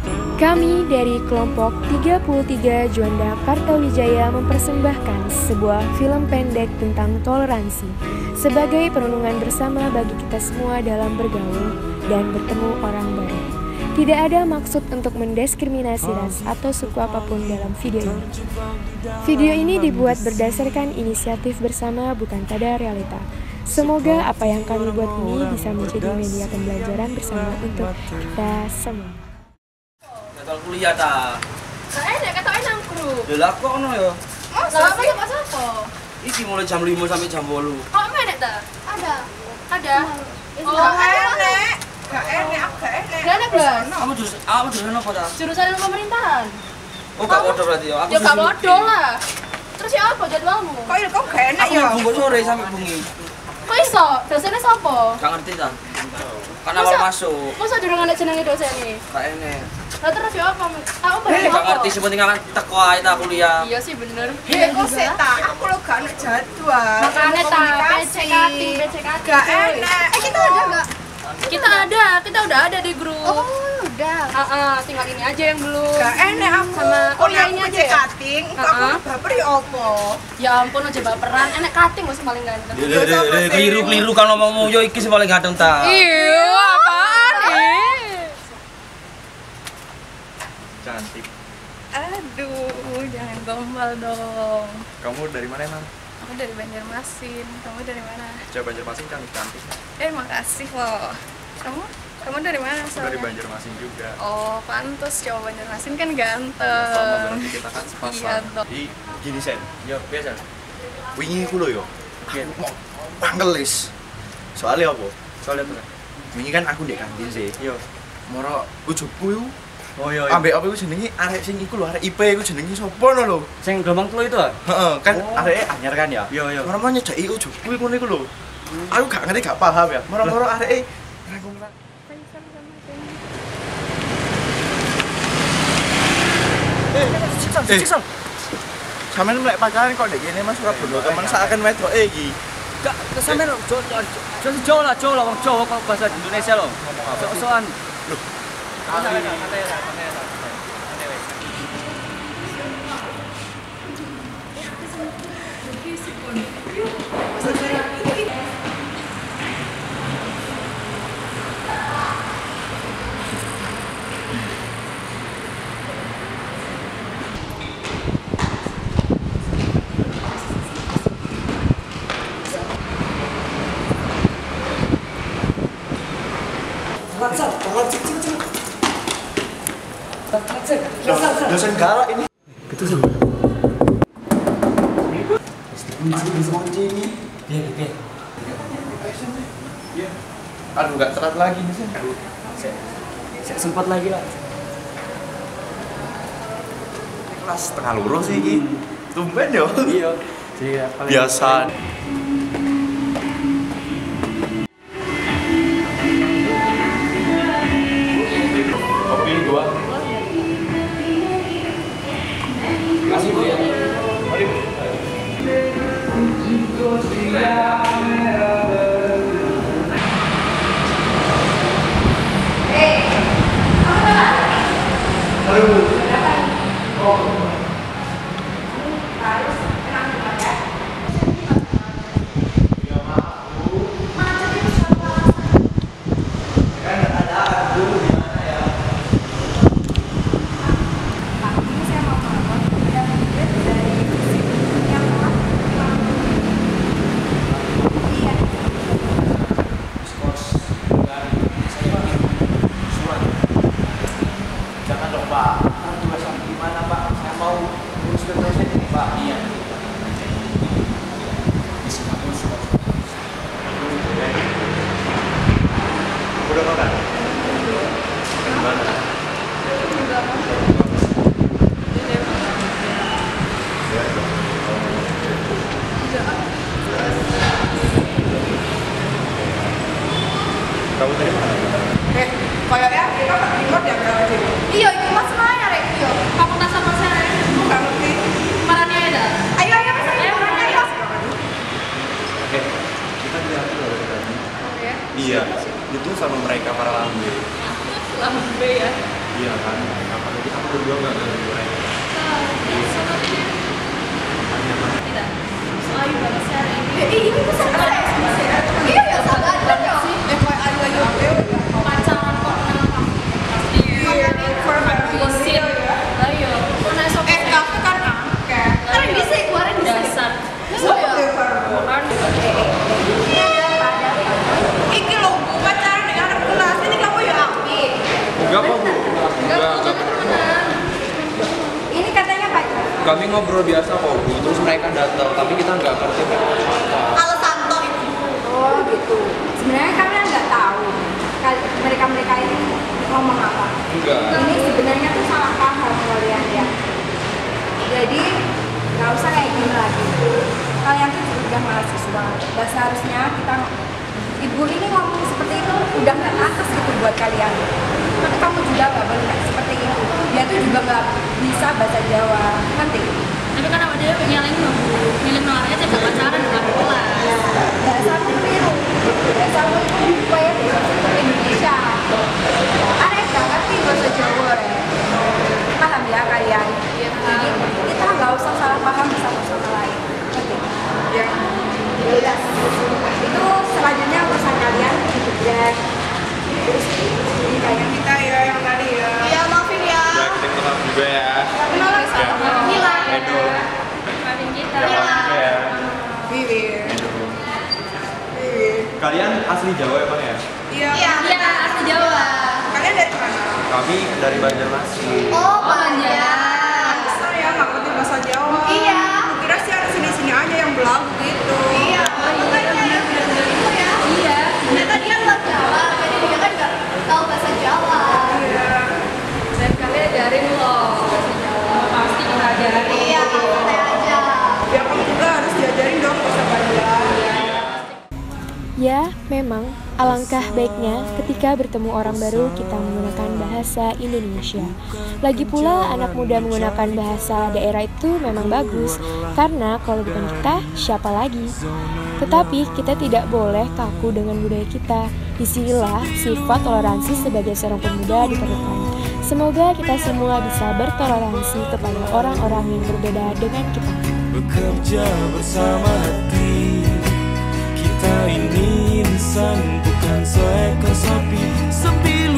Kami dari kelompok 33 Juanda Kartawijaya mempersembahkan sebuah film pendek tentang toleransi sebagai perenungan bersama bagi kita semua dalam bergaul dan bertemu orang baru. Tidak ada maksud untuk mendiskriminasi ras atau suku apapun dalam video ini. Video ini dibuat berdasarkan inisiatif bersama, bukan pada realita. Semoga apa yang kami buat ini bisa menjadi media pembelajaran bersama untuk kita semua. Kalau kuliah ta. Kata enak grup. Lah kok ono ya? Lah apa sapa? Iki mulai jam 5 sampai jam 8. Kok enak ta? Ada. Oh, enak. Gak enak, Gak enak blas. Kamu jurusan apa ta? Jurusan ilmu pemerintahan. Oh, gak bodoh berarti ya. Ya gak bodoh lah. Terus ya apa jadwalmu? Kok gak enak Aku ya? bungkus sore sampai bengi. Kok iso? Dosennya sapa? Gak ngerti ta? Karena awal masuk. Masa durung ana jenenge dosen iki? Gak enak. Lah terus ya apa? Aku pengen Gak ngerti sepenting kan teko ae ta kuliah. Iya sih bener. Kok seta, aku lo gak ada jadwal. Makanya ta PCKT. Gak enak. Kita ada gak? Kita udah ada di grup. Oh, udah. Tinggal ini aja yang belum. Gak enak aku. Sama kuliahnya aja ya? cutting. Aku baper ya apa? Ya ampun aja baperan. Enak cutting masih paling ganteng. Keliru kan ngomongmu yo iki sing paling ganteng ta. Iya, apaan nih? Cantik. Aduh, jangan gombal dong. Kamu dari mana emang? Aku dari Banjarmasin. Kamu dari mana? Coba Banjarmasin cantik-cantik. Makasih loh. Kamu dari mana Aku soalnya? dari Banjarmasin juga. Oh, pantes cowok Banjarmasin kan Sama ganteng. berarti kita kan sepasang. Iya dong. Gini Sen, Yo, biasa. wingi ku lho yo. Mau panggelis. Soalnya apa? Soalnya apa? Wingi kan aku ndek kantin sih. Yo. Moro ujugku yo. Oh iya. Ambek apa iku jenenge arek sing iku lho, arek IP iku jenenge sopo lho. Sing gelombang telu itu ah? Heeh, kan areke anyar kan ya. Iya. Moro mau nyedaki ujugku iku niku lho. Aku gak ngerti gak paham ya. Moro-moro areke rangkum. Siksa. Sampeyan lek pacaran kok ndek kene Mas Surabaya temen saken wedok iki. Gak kesampean Jawa lah wong Jawa kok bahasa Indonesia loh. Sok-sokan. Loh. Dosen galak ini. Gitu sih. Kunci ini. Iya. Aduh, gak terat lagi nih, Sen. Saya sempat lagi lah. Kelas setengah lurus sih iki. Tumben yo. Iya. Jadi Biasa. Kopi dua. Kasih Bu ya. Jangan dong, Pak. Tugas sampai gimana, Pak? Saya mau urus dosen ini, Pak. Iya. Udah makan? Gimana? Kamu tadi mana? Kayaknya kita gak remote ya berarti. Iya, itu mas mana rek? Iya. Fakultas apa sih rek? Aku gak ngerti. Mana ada? Ayo, Mas. Ayo. Oke, kita lihat dulu dari tadi. Oke. Iya, itu sama mereka para lambe. Lambe ya. Iya kan, apalagi kita berdua nggak ganggu mereka. Tidak. Soalnya bagus hari ini. Ini tuh sama ya? Iya ya, sama aja ya. Kayak ada lagi Pacaran kok kenapa? Pasti. Bisin. Ayo. Mana esok? kafe kan angke. Kan bisa keluarin dasar. Iki loh, Bu, pacaran dengan anak kelas. Ini kamu ya api. Enggak kok Bu. Enggak. Ini katanya pacar. Kami ngobrol biasa kok Bu, terus mereka datang, tapi kita nggak ngerti mereka apa. Alasan toh itu. Oh gitu. Sebenarnya kalian nggak tahu mereka ini ngomong apa. Enggak. Ini sebenarnya tuh salah paham kalian ya. Jadi nggak usah kayak gini lagi. Kalian tuh udah mahasiswa. Seharusnya kita ibu ini ngomong seperti itu udah nggak pantas gitu buat kalian. Tapi kamu juga nggak boleh kayak seperti itu. Dia tuh juga nggak bisa bahasa Jawa, nanti. Tapi kan apa dia nyalain milih aja gak pacaran bukan kelas. Bahasa biru, bahasa itu ya Indonesia. Ada yang nggak ngerti bahasa Jawa ya. Paham ya kalian? Jadi kita nggak usah salah paham satu sama lain. Ngerti? Ya. Jelas. Itu selanjutnya urusan kalian. Dan terus ini kayak kita ya yang tadi ya. Iya maafin ya. Ya kita kenal juga ya. Kenalan sama Hilang. Edo. Maafin kita. Ya, ya. Wiwir. Kalian asli Jawa emang ya? Iya. Iya, asli Jawa. Kalian dari mana? Kami dari Banjarmasin. Oh, banyak. Pantesan ya nggak ngerti bahasa Jawa. Iya. Kira sih ada sini-sini aja yang belagu gitu. Iya. Makanya ya gitu ya. Iya. Ternyata dia luar Jawa, jadi dia kan nggak tahu bahasa Jawa. Iya. Dan kami ajarin loh bahasa Jawa. Pasti kita ajarin. Iya, santai aja. Ya kamu juga harus diajarin dong bahasa Banjar. Ya, memang alangkah baiknya ketika bertemu orang baru kita menggunakan bahasa Indonesia. Lagi pula anak muda menggunakan bahasa daerah itu memang bagus, karena kalau bukan kita, siapa lagi? Tetapi kita tidak boleh kaku dengan budaya kita. Disinilah sifat toleransi sebagai seorang pemuda diperlukan. Semoga kita semua bisa bertoleransi kepada orang-orang yang berbeda dengan kita. Bekerja bersama hati, kita ini insan bukan seekor sapi. Sembilu